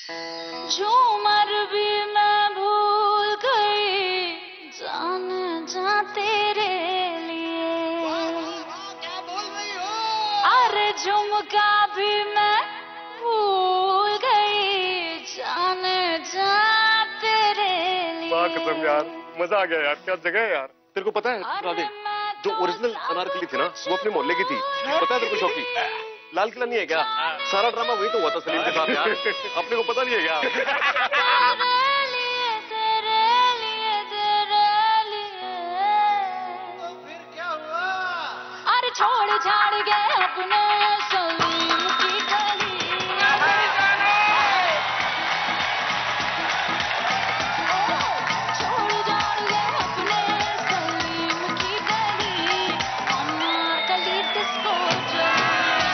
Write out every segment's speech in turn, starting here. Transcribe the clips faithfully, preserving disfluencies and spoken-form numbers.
झूमर भी मैं भूल गई जाने जा तेरे लिए। क्या बोल रही हो? अरे झुमका भी मैं भूल गई जाने जा तेरे लिए। वाह कसम यार, मजा आ गया यार, क्या जगह है यार। तेरे को पता है राधे, जो ओरिजिनल अनारकली थी ना वो अपने मोहल्ले की थी, पता है तेरे को शौकी? लाल किला नहीं है क्या? सारा ड्रामा वही तो हुआ था सलीम के साथ यार, अपने को पता नहीं है क्या? तेरे लिए, तेरे लिए, तेरे लिए। तो फिर क्या हुआ? अरे छोड़ छाड़ के अपने सलीम की गली। छोड़ छाड़ के अपने सलीम की गली, अनारकली डिस्को चली।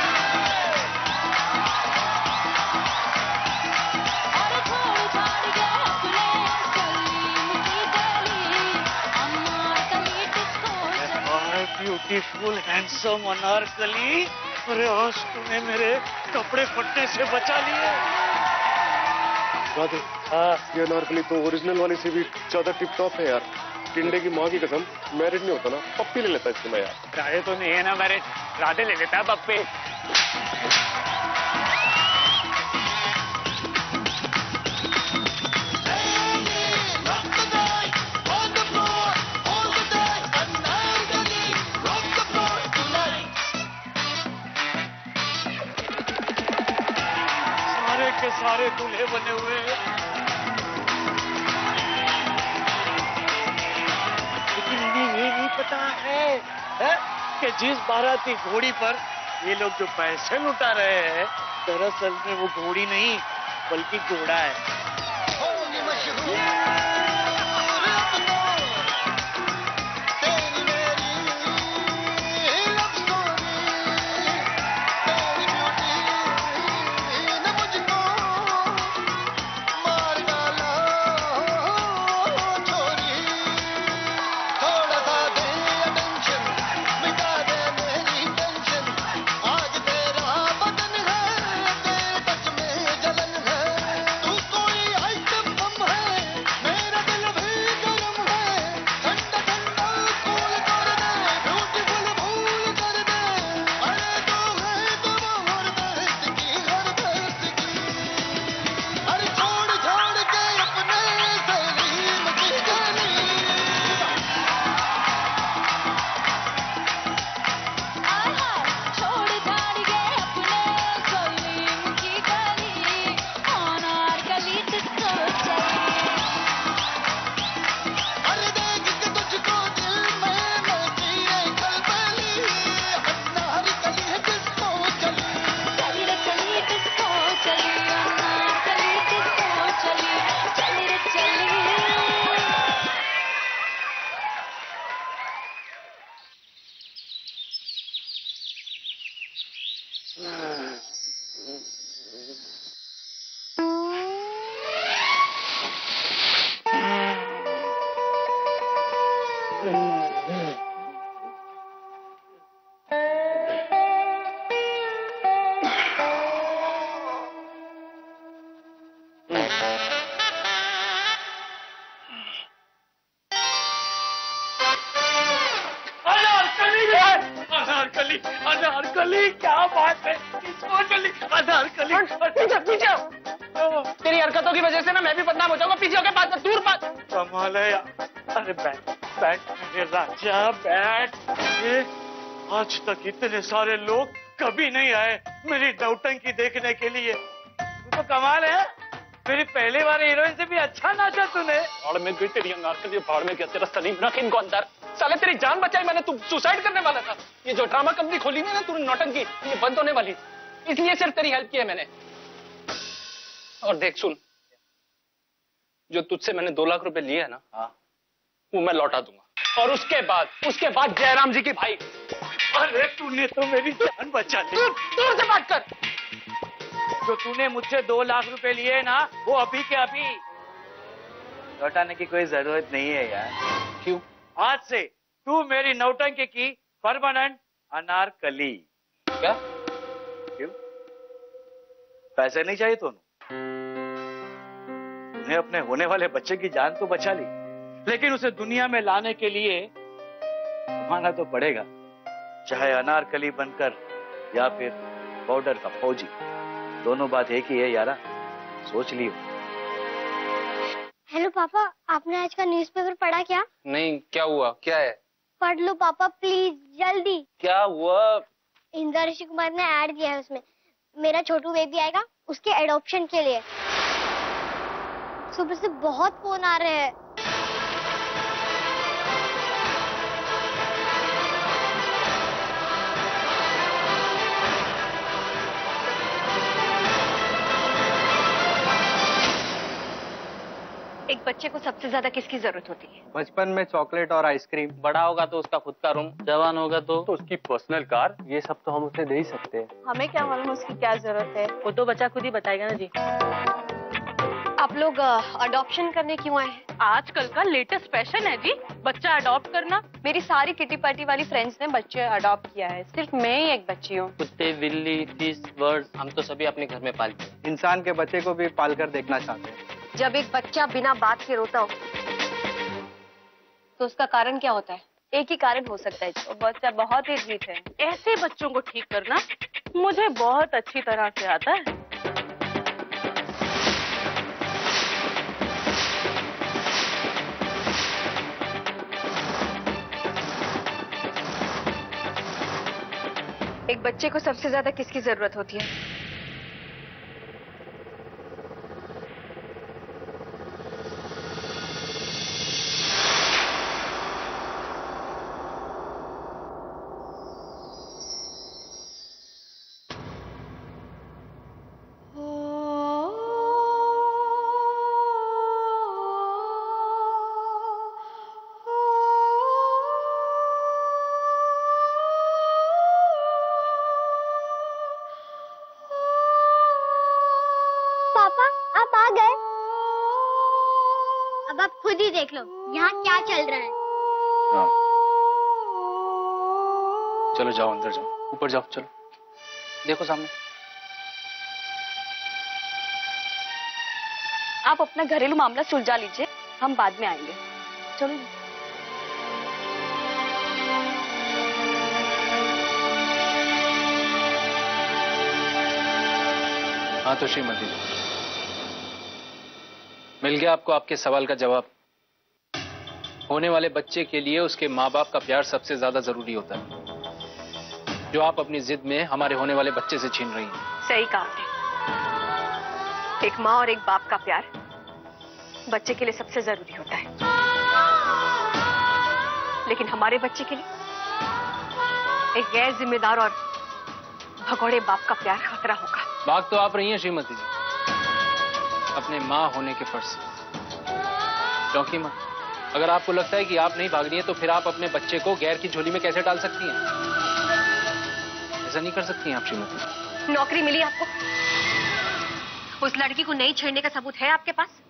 अरे छोड़ छाड़ के अपने सलीम की गली, अनारकली डिस्को चली। ब्यूटीफुल हैंडसम अनारकली, अरे आज तूने मेरे कपड़े फटने से बचा लिए। राधे, हाँ ये अनारकली तो ओरिजिनल वाली से भी ज्यादा टिप टॉप है यार। टिंडे की माँ की कसम, मैरिड नहीं होता ना पप्पी ले लेता इसको मैं यार। राधे तो नहीं है ना मेरे, राधे ले लेता है पप्पे। सारे के सारे दूल्हे बने हुए हैं, लेकिन इन्हें ये नहीं पता है, है कि जिस बाराती घोड़ी पर ये लोग जो पैसे लुटा रहे हैं, दरअसल में वो घोड़ी नहीं बल्कि घोड़ा है। अनारकली, क्या बात है, किसको चली अनारकली? पीछे पीछे, तेरी हरकतों की वजह से ना मैं भी बदनाम हो जाऊंगा। पीछे होके बात कर, दूर बात। कमाल है यार। अरे बैठ बैठ मेरे राजा बैठ। ये आज तक इतने सारे लोग कभी नहीं आए मेरी नौटंकी देखने के लिए। तो कमाल है, मेरी पहले वाले हीरोइन से भी अच्छा नाचा तूने। और मैं गई तेरी अनारकली भाड़ में गया, तेरा सलीम रख इनको अंदर। साले तेरी जान बचाई मैंने, तू सुसाइड करने वाला था। ये जो ड्रामा कंपनी खोली है ना तूने नौटंकी, ये बंद होने वाली, इसलिए सिर्फ तेरी हेल्प की है मैंने। और देख सुन, जो तुझसे मैंने दो लाख रुपए लिए है ना, हाँ, वो मैं लौटा दूंगा। और उसके बाद उसके बाद जयराम जी की भाई। अरे तूने तो मेरी जान बचा ली। दूर से बात कर। जो तूने मुझसे दो लाख रुपए लिए ना, वो अभी के अभी लौटाने की कोई जरूरत नहीं है यार। क्यों? आज से तू मेरी नौटंकी की परमानेंट अनारकली। क्या? क्यों? पैसे नहीं चाहिए तुम्हें? तूने अपने होने वाले बच्चे की जान तो बचा ली, लेकिन उसे दुनिया में लाने के लिए कमाना तो पड़ेगा, चाहे अनारकली बनकर या फिर बॉर्डर का फौजी। दोनों बात एक ही है यारा, सोच लियो। हेलो पापा, आपने आज का न्यूज़पेपर पढ़ा क्या? नहीं, क्या हुआ? क्या है? पढ़ लो पापा प्लीज, जल्दी। क्या हुआ? इंदिरा ऋषि कुमार ने ऐड दिया है उसमें, मेरा छोटू बेबी आएगा उसके एडॉप्शन के लिए। सुबह से बहुत फोन आ रहे हैं। एक बच्चे को सबसे ज्यादा किसकी जरूरत होती है? बचपन में चॉकलेट और आइसक्रीम, बड़ा होगा तो उसका खुद का रूम, जवान होगा तो तो उसकी पर्सनल कार, ये सब तो हम उसे दे ही सकते हैं। हमें क्या मालूम उसकी क्या जरूरत है, वो तो बच्चा खुद ही बताएगा ना जी। आप लोग अडॉप्शन करने क्यों आए हैं? आजकल का लेटेस्ट फैशन है जी, बच्चा अडॉप्ट करना। मेरी सारी किटी पार्टी वाली फ्रेंड्स ने बच्चे अडॉप्ट किया है, सिर्फ मैं ही एक बच्ची हूँ। कुत्ते, बिल्ली, फिश, बर्ड, हम तो सभी अपने घर में पालते हैं। इंसान के बच्चे को भी पालकर देखना चाहते हैं। जब एक बच्चा बिना बात के रोता हो तो उसका कारण क्या होता है? एक ही कारण हो सकता है, वो बच्चा बहुत ही ठीक है। ऐसे बच्चों को ठीक करना मुझे बहुत अच्छी तरह से आता है। एक बच्चे को सबसे ज्यादा किसकी जरूरत होती है? अब आप खुद ही देख लो यहाँ क्या चल रहा है। हाँ। चलो जाओ, अंदर जाओ, ऊपर जाओ, चलो देखो सामने। आप अपना घरेलू मामला सुलझा लीजिए, हम बाद में आएंगे। चलो। हाँ तो श्रीमती जी, मिल गया आपको आपके सवाल का जवाब। होने वाले बच्चे के लिए उसके माँ बाप का प्यार सबसे ज्यादा जरूरी होता है, जो आप अपनी जिद में हमारे होने वाले बच्चे से छीन रही हैं। सही कहा आपने। एक माँ और एक बाप का प्यार बच्चे के लिए सबसे जरूरी होता है, लेकिन हमारे बच्चे के लिए एक गैर जिम्मेदार और भगोड़े बाप का प्यार खतरा होगा। भाग तो आप रही हैं श्रीमती जी अपने माँ होने के फर्ज से, क्योंकि माँ अगर आपको लगता है कि आप नहीं भाग रही हैं तो फिर आप अपने बच्चे को गैर की झोली में कैसे डाल सकती हैं? ऐसा नहीं कर सकती हैं आप श्रीमती। नौकरी मिली आपको, उस लड़की को नहीं छेड़ने का सबूत है आपके पास?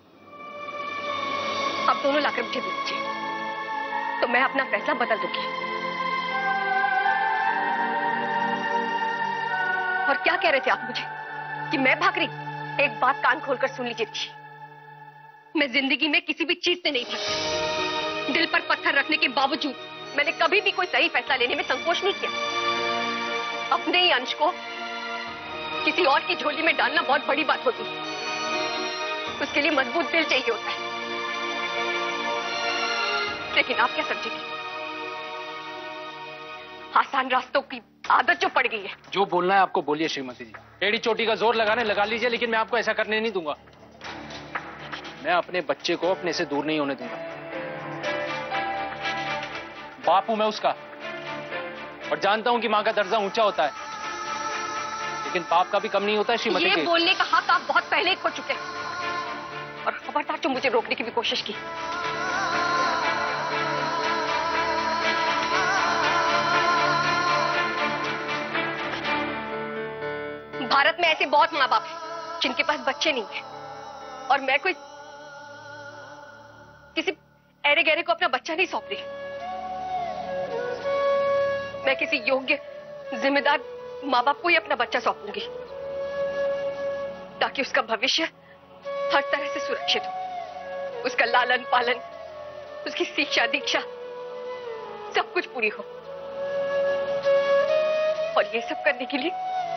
अब दोनों लाकर मुझे दीजिए तो मैं अपना फैसला बदल दूंगी। और क्या कह रहे थे आप मुझे कि मैं भाग रही? एक बात कान खोलकर सुन लीजिए, मैं जिंदगी में किसी भी चीज से नहीं भागी। दिल पर पत्थर रखने के बावजूद मैंने कभी भी कोई सही फैसला लेने में संकोच नहीं किया। अपने ही अंश को किसी और की झोली में डालना बहुत बड़ी बात होती है, उसके लिए मजबूत दिल चाहिए होता है। लेकिन आप क्या समझेंगे, आसान रास्तों की आदत जो पड़ गई है। जो बोलना है आपको बोलिए श्रीमती जी, टेढ़ी चोटी का जोर लगाने लगा लीजिए, लेकिन मैं आपको ऐसा करने नहीं दूंगा। मैं अपने बच्चे को अपने से दूर नहीं होने दूंगा। बाप हूं मैं उसका और जानता हूं कि मां का दर्जा ऊंचा होता है, लेकिन बाप का भी कम नहीं होता है श्रीमती जी। ये बोलने का हक आप बहुत पहले ही खो चुके हैं और खबरदार जो मुझे रोकने की भी कोशिश की। भारत में ऐसे बहुत माँ बाप हैं जिनके पास बच्चे नहीं हैं, और मैं कोई किसी ऐरे गहरे को अपना बच्चा नहीं सौंप रही। मैं किसी योग्य जिम्मेदार माँ बाप को ही अपना बच्चा सौंपूंगी ताकि उसका भविष्य हर तरह से सुरक्षित हो। उसका लालन पालन, उसकी शिक्षा दीक्षा सब कुछ पूरी हो। और ये सब करने के लिए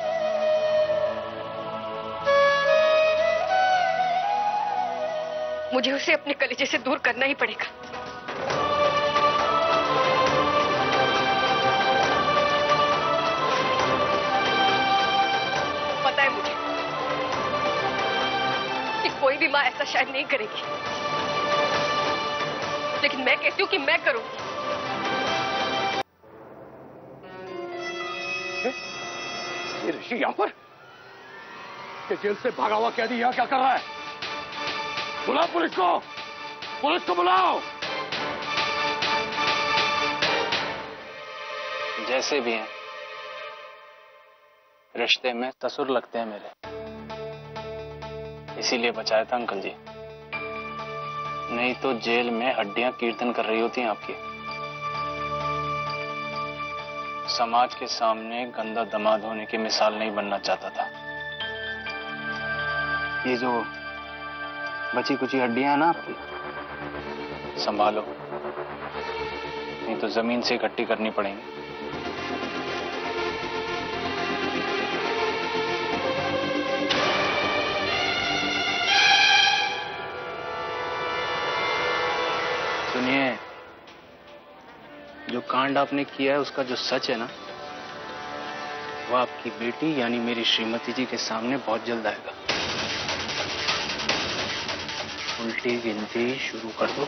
मुझे उसे अपने कलेजे से दूर करना ही पड़ेगा। पता है मुझे कि कोई भी मां ऐसा शायद नहीं करेगी, लेकिन मैं कहती हूं कि मैं करूंगी। ये ऋषि यहाँ पर? ये जेल से भागा हुआ कैदी यहाँ क्या कर रहा है? बुलाओ पुलिस को, पुलिस को बुलाओ। जैसे भी हैं, रिश्ते में तसुर लगते हैं मेरे, इसीलिए बचाया था अंकल जी। नहीं तो जेल में हड्डियां कीर्तन कर रही होती हैं आपकी। समाज के सामने गंदा दामाद होने की मिसाल नहीं बनना चाहता था। ये जो बची कुची हड्डियां हैं ना आपकी, संभालो, नहीं तो जमीन से इकट्ठी करनी पड़ेंगी। सुनिए, जो कांड आपने किया है उसका जो सच है ना, वो आपकी बेटी यानी मेरी श्रीमती जी के सामने बहुत जल्द आएगा। उल्टी गिनती शुरू कर दो।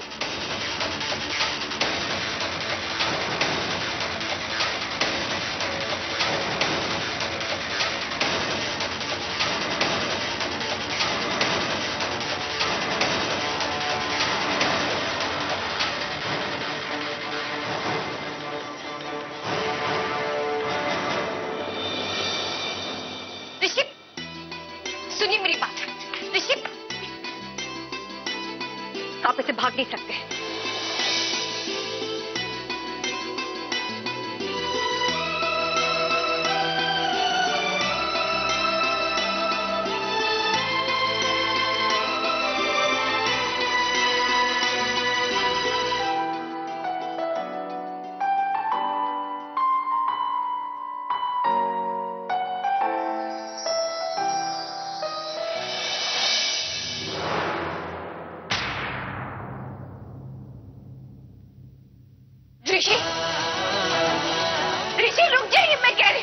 सुनिए मेरी बात, ऋषि, आप इसे भाग नहीं सकते। ऋषि, ऋषि रुक जाइए, मैं कह रही।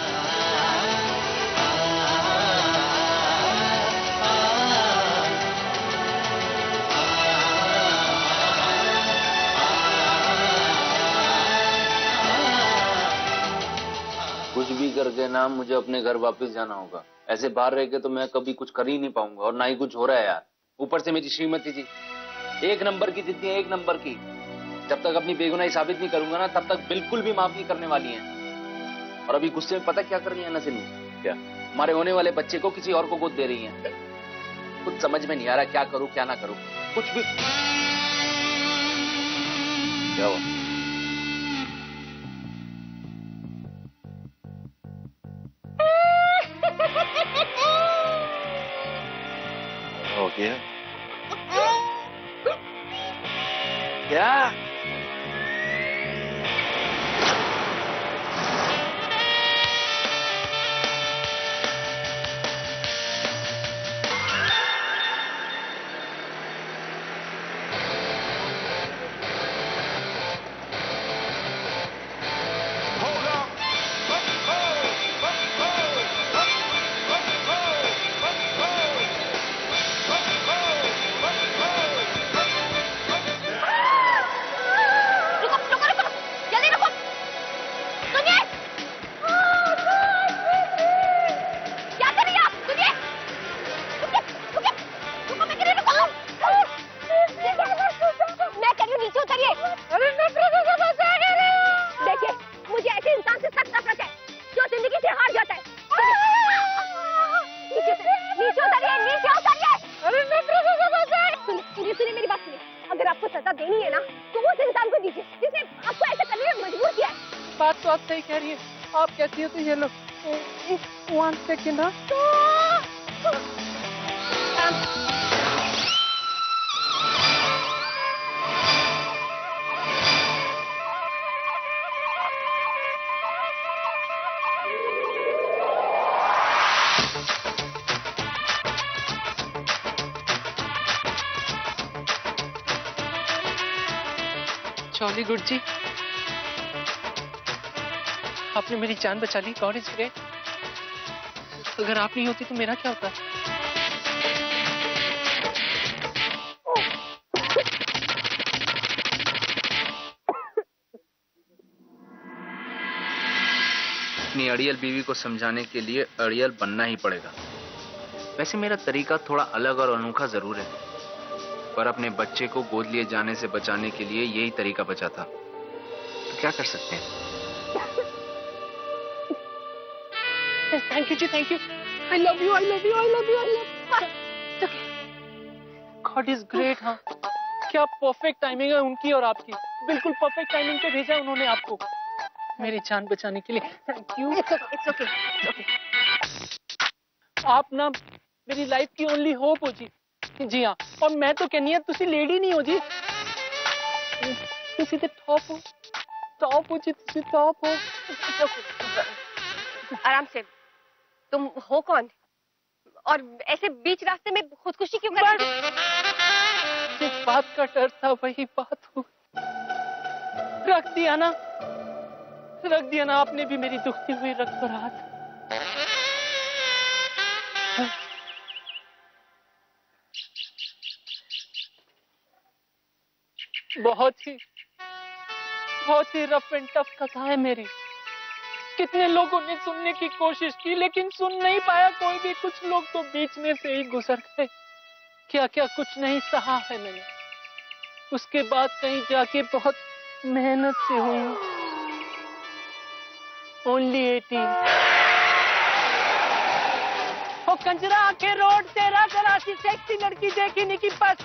कुछ भी करके ना मुझे अपने घर वापस जाना होगा। ऐसे बाहर रह के तो मैं कभी कुछ कर ही नहीं पाऊंगा, और ना ही कुछ हो रहा है यार। ऊपर से मेरी श्रीमती जी एक नंबर की जितनी है, एक नंबर की। जब तक अपनी बेगुनाही साबित नहीं करूंगा ना, तब तक बिल्कुल भी माफ नहीं करने वाली हैं। और अभी गुस्से में पता क्या कर रही है नसीनू? क्या? हमारे होने वाले बच्चे को किसी और को गोद दे रही हैं। कुछ समझ में नहीं आ रहा क्या करूं क्या ना करूं, कुछ भी। क्या हुआ? हो गया क्या? बात तो आप सही कह रही है। आप कहती हो तो ये लो, वन सेकेंड। हाँ जॉली गुड जी, आपने मेरी जान बचा ली। God is great. अगर आप नहीं होती तो मेरा क्या होता? अपनी अड़ियल बीवी को समझाने के लिए अड़ियल बनना ही पड़ेगा। वैसे मेरा तरीका थोड़ा अलग और अनोखा जरूर है, पर अपने बच्चे को गोद लिए जाने से बचाने के लिए यही तरीका बचा था। तो क्या कर सकते हैं? थैंक यू जी, thank you. I love you, I love you, I love you, I love. God is great. हाँ, क्या परफेक्ट टाइमिंग है उनकी और आपकी। बिल्कुल परफेक्ट टाइमिंग पे भेजा है उन्होंने आपको मेरी जान बचाने के लिए। Thank you. It's okay, it's okay. आप ना मेरी लाइफ की ओनली होप हो जी। जी हाँ, और मैं तो कहनी है तुसी लेडी नहीं हो जी, तुसी तो टॉप हो, टॉप हो जी, तुसी टॉप हो। आराम से। तुम हो कौन और ऐसे बीच रास्ते में खुदकुशी क्यों कर रहे हो? जिस बात का डर था वही बात हो। रख दिया ना, रख दिया ना आपने भी मेरी दुखती हुई रग पर हाथ। बहुत ही बहुत ही रफ एंड टफ कथा है मेरी। कितने लोगों ने सुनने की कोशिश की लेकिन सुन नहीं पाया कोई भी। कुछ लोग तो बीच में से ही गुजर गए। क्या क्या कुछ नहीं सहा है मैंने। उसके बाद कहीं जाके बहुत मेहनत से हुई। Only eighteen. ओ कंजरा आके रोड तेरा कराची सेक्सी लड़की देखी नहीं की बस।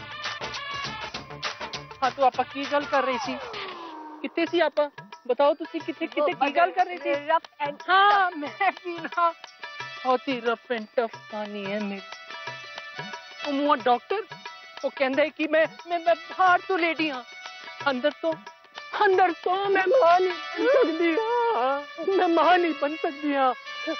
हाँ तो आपा की गल कर रही थी? कितने सी आपा बताओ तुसी कितने कितने की गल कर रही थी? रफ एंड हाँ मैं भी ना बहुत ही रफ एंड टफ कहानी है मेरी। वो डॉक्टर वो कहता है कि मैं मैं मैं बाहर तो लेडी हाँ, अंदर तो अंदर तो मैं मां नहीं बन सकती हाँ, मैं मां नहीं बन सकती हाँ।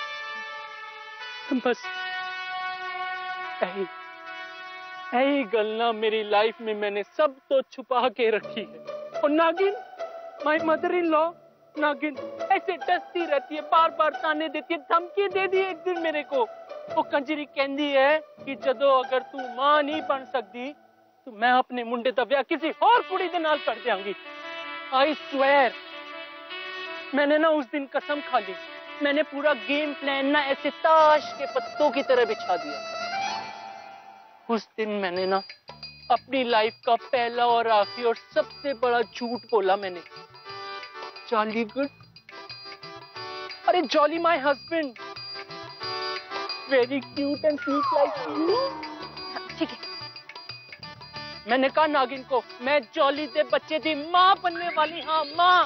बस यही यही गलना मेरी लाइफ में मैंने सब तो छुपा के रखी है। और नागिन माय मदर इन लॉ नागिन ऐसे डसती रहती है, बार बार ताने देती है, धमकी दे दी एक दिन मेरे को। वो कंजरी कहती है कि जदों अगर तू मां नहीं बन सकती तो मैं अपने मुंडे दा ब्याह किसी और कुड़ी दे नाल कर देंगी। I swear. मैंने ना उस दिन कसम खा ली, मैंने पूरा गेम प्लान ना ऐसे ताश के पत्तों की तरह बिछा दिया। उस दिन मैंने ना अपनी लाइफ का पहला और आखिरी और सबसे बड़ा झूठ बोला मैंने। जॉली गुड, अरे Jolly my husband, very cute and sweet like you. ठीक है। मैंने कहा नागिन को मैं जॉली दे बच्चे दी मां बनने वाली हाँ मां।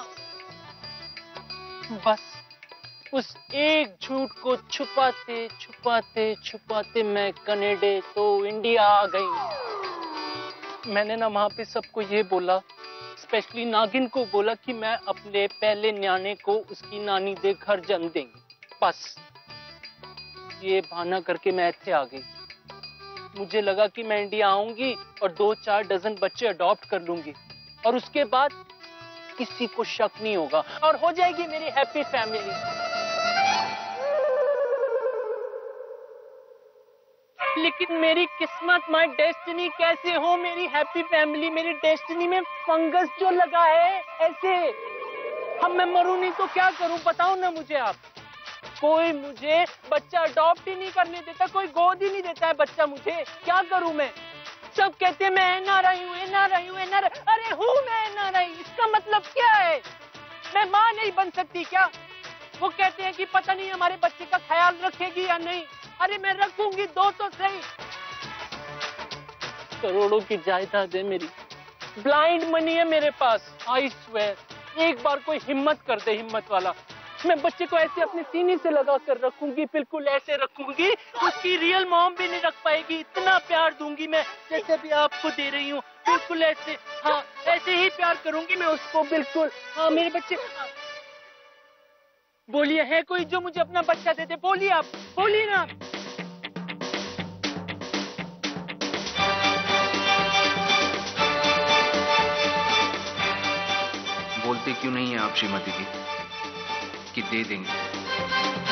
बस उस एक झूठ को छुपाते छुपाते छुपाते मैं कनाडा तो इंडिया आ गई। मैंने ना वहां पे सबको ये बोला, स्पेशली नागिन को बोला कि मैं अपने पहले न्याणे को उसकी नानी दे घर जन्म देंगी। बस ये बहाना करके मैं इत्थे आ गई। मुझे लगा कि मैं इंडिया आऊंगी और दो चार डजन बच्चे अडॉप्ट कर लूंगी और उसके बाद किसी को शक नहीं होगा और हो जाएगी मेरी हैप्पी फैमिली। लेकिन मेरी किस्मत, माय डेस्टिनी कैसे हो मेरी हैप्पी फैमिली। मेरी डेस्टिनी में फंगस जो लगा है ऐसे। अब मैं मरूं नहीं तो क्या करूं बताओ ना मुझे आप। कोई मुझे बच्चा अडॉप्ट ही नहीं करने देता, कोई गोद ही नहीं देता है बच्चा मुझे। क्या करूं मैं? सब कहते हैं मैं एनआरआई हूं, एनआरआई हूं, एनआरआई। अरे हूं मैं एनआरआई, इसका मतलब क्या है? मैं मां नहीं बन सकती क्या? वो कहते हैं कि पता नहीं हमारे बच्चे का ख्याल रखेगी या नहीं। अरे मैं रखूंगी, दो तो सही। करोड़ों की जायदाद है मेरी, ब्लाइंड मनी है मेरे पास। आई स्वेयर एक बार कोई हिम्मत कर दे, हिम्मत वाला, मैं बच्चे को ऐसे अपने सीने से लगा कर रखूंगी, बिल्कुल ऐसे रखूंगी, उसकी रियल मॉम भी नहीं रख पाएगी। इतना प्यार दूंगी मैं जैसे भी आपको दे रही हूँ, बिल्कुल ऐसे। हाँ ऐसे ही प्यार करूंगी मैं उसको, बिल्कुल। हाँ मेरे बच्चे, बोलिए है कोई जो मुझे अपना बच्चा दे दे? बोलिए आप, बोलिए ना। क्यों नहीं है आप श्रीमती जी कि दे देंगे?